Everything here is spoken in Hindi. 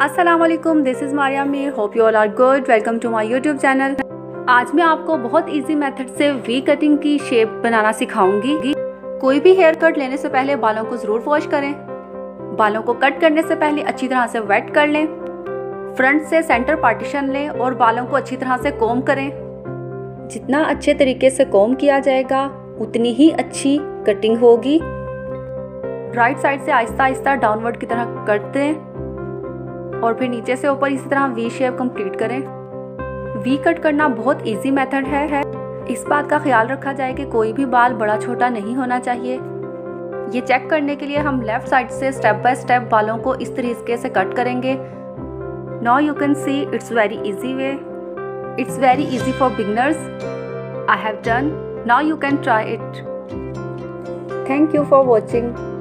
अस्सलामुअलैकुम, this is Maria Mir. Hope you all are good. Welcome to my YouTube channel. आज मैं आपको बहुत इजी मेथड से वी कटिंग की शेप बनाना सिखाऊंगी। कोई भी हेयर कट लेने से पहले बालों को ज़रूर वॉश करें। बालों को कट करने से पहले अच्छी तरह से वेट कर लें। फ्रंट से सेंटर पार्टीशन लें और बालों को अच्छी तरह से कोम करें। जितना अच्छे तरीके से कोम किया जाएगा उतनी ही अच्छी कटिंग होगी। राइट साइड से आहिस्ता आहिस्ता डाउनवर्ड की तरह कट दें और फिर नीचे से ऊपर इसी तरह वी शेप कंप्लीट करें। वी कट करना बहुत इजी मेथड है। इस बात का ख्याल रखा जाए कि कोई भी बाल बड़ा छोटा नहीं होना चाहिए। ये चेक करने के लिए हम लेफ्ट साइड से स्टेप बाय स्टेप बालों को इस तरीके से कट करेंगे। Now you can see it's very easy way. It's very easy for beginners. I have done. Now you can try it. Thank you for watching.